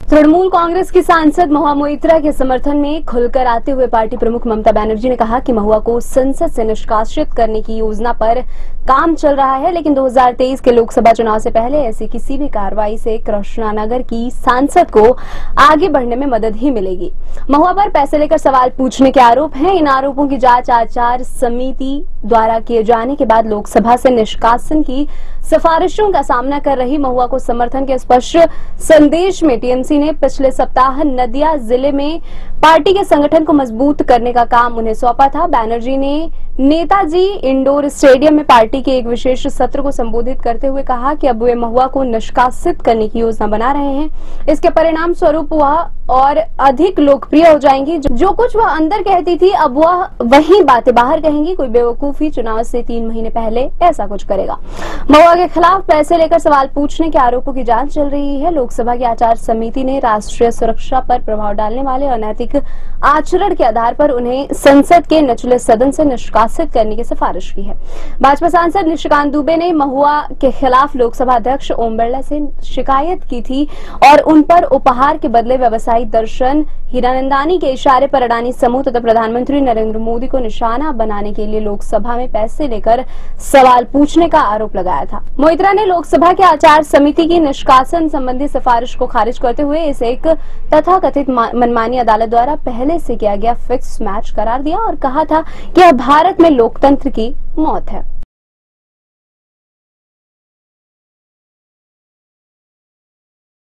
तृणमूल कांग्रेस की सांसद महुआ मोइत्रा के समर्थन में खुलकर आते हुए पार्टी प्रमुख ममता बनर्जी ने कहा कि महुआ को संसद से निष्कासित करने की योजना पर काम चल रहा है, लेकिन 2023 के लोकसभा चुनाव से पहले ऐसी किसी भी कार्रवाई से कृष्णानगर की सांसद को आगे बढ़ने में मदद ही मिलेगी। महुआ पर पैसे लेकर सवाल पूछने के आरोप हैं। इन आरोपों की जांच आचार समिति द्वारा किए जाने के बाद लोकसभा से निष्कासन की सिफारिशों का सामना कर रही महुआ को समर्थन के स्पष्ट संदेश में टीएमसी ने पिछले सप्ताह नदिया जिले में पार्टी के संगठन को मजबूत करने का काम उन्हें सौंपा था। बैनर्जी ने नेताजी इंडोर स्टेडियम में पार्टी के एक विशेष सत्र को संबोधित करते हुए कहा कि अब वे महुआ को निष्कासित करने की योजना बना रहे हैं। इसके परिणाम स्वरूप वह और अधिक लोकप्रिय हो जाएंगी। जो कुछ वह अंदर कहती थी अब वह वही बातें बाहर कहेंगी। कोई बेवकूफी चुनाव से 3 महीने पहले ऐसा कुछ करेगा। महुआ के खिलाफ पैसे लेकर सवाल पूछने के आरोपों की जांच चल रही है। लोकसभा की आचार समिति ने राष्ट्रीय सुरक्षा पर प्रभाव डालने वाले अनैतिक आचरण के आधार पर उन्हें संसद के निचले सदन से निष्कासित करने की सिफारिश की है। भाजपा सांसद निशिकांत दुबे ने महुआ के खिलाफ लोकसभा अध्यक्ष ओम बिरला से शिकायत की थी और उन पर उपहार के बदले व्यवसायी दर्शन हीरानंदानी के इशारे पर अडानी समूह तथा प्रधानमंत्री नरेंद्र मोदी को निशाना बनाने के लिए लोकसभा में पैसे लेकर सवाल पूछने का आरोप लगाया था। मोइत्रा ने लोकसभा के आचार समिति की निष्कासन संबंधी सिफारिश को खारिज करते हुए इसे एक तथाकथित मनमानी अदालत द्वारा पहले से किया गया फिक्स मैच करार दिया और कहा था कि अब भारत में लोकतंत्र की मौत है।